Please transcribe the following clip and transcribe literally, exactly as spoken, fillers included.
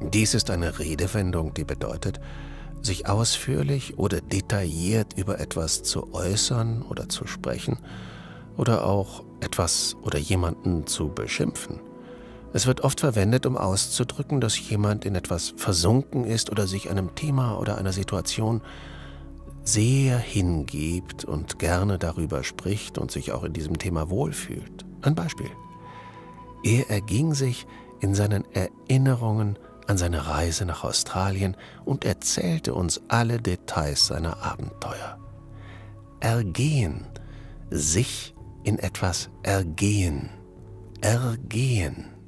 Dies ist eine Redewendung, die bedeutet, sich ausführlich oder detailliert über etwas zu äußern oder zu sprechen oder auch etwas oder jemanden zu beschimpfen. Es wird oft verwendet, um auszudrücken, dass jemand in etwas versunken ist oder sich einem Thema oder einer Situation sehr hingibt und gerne darüber spricht und sich auch in diesem Thema wohlfühlt. Ein Beispiel. Er erging sich in seinen Erinnerungen an seine Reise nach Australien und erzählte uns alle Details seiner Abenteuer. Ergehen, sich in etwas ergehen, ergehen.